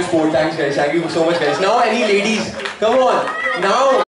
sport. Thanks guys. Thank you so much guys. Now any ladies, come on. Now.